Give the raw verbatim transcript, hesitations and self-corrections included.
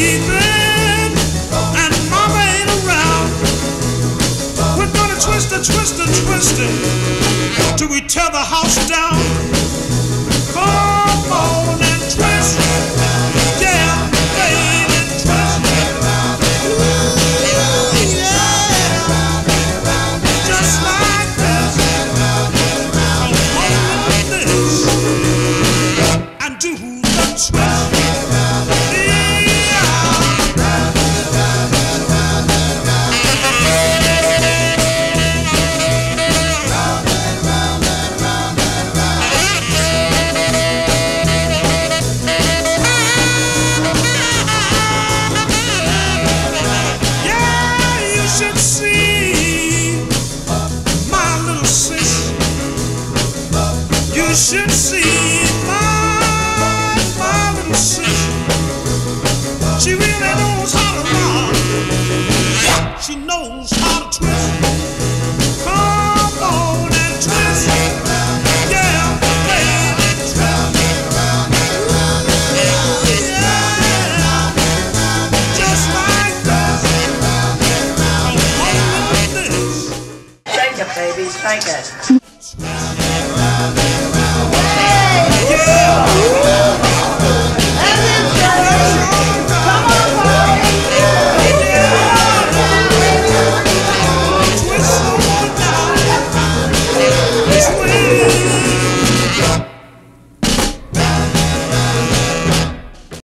sleeping and mama ain't around, we're gonna twist it, twist it, twist it till we tear the house down. Come on and twist, yeah, baby, twist. Ooh, yeah, just like this. Come on this and do the twist. You should see my, my little sister. She really knows how to rock. She knows how to twist. Come on and twist. Yeah, baby, twist. Yeah, just like that. Come on with this. Shake it, baby, shake it.